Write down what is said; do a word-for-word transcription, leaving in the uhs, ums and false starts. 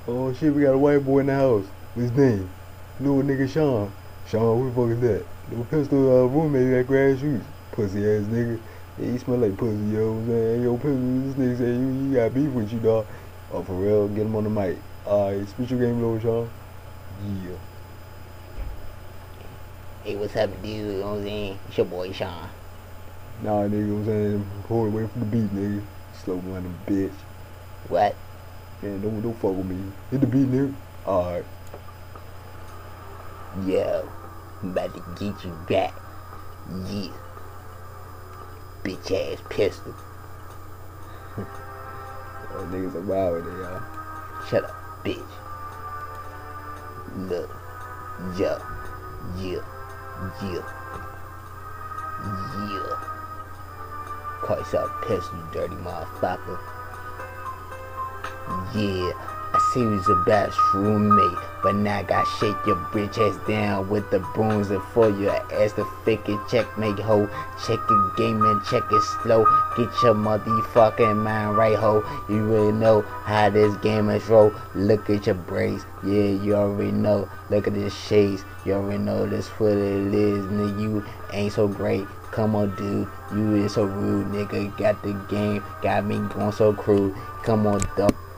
Oh shit, we got a white boy in the house. What's his name? Little nigga Sean. Sean, who the fuck is that? Little pistol uh, roommate that grass shoes. Pussy ass nigga. Yeah, he smell like pussy, yo. I'm saying, yo, pistol, this nigga say you, you got beef with you, dog. Oh, for real? Get him on the mic. Alright, spit your game, little Sean. Yeah. Hey, what's up, dude? You know what I'm saying? It's your boy Sean. Nah, nigga, you know what I'm saying? Hold away from the beat, nigga. Slow one, bitch. What? Man, don't, don't fuck with me. Hit the beat, nigga. Alright. Yo, I'm about to get you back. Yeah. Bitch ass pistol. Oh, niggas are wild with it, y'all. Shut up, bitch. Look. Yo. Yeah. Yeah. Yeah. Call yourself a pistol, you dirty motherfucker. Yeah. I see you was your best roommate, but now I gotta shake your bitch ass down with the brooms and for your ass to fake it, checkmate ho. Check your game and check it slow. Get your motherfucking mind right ho. You really know how this game is roll. Look at your braids, yeah, you already know. Look at the shades, you already know this what it is. Nigga, you ain't so great. Come on, dude, you is so rude, nigga. Got the game, got me going so crude. Come on, dog.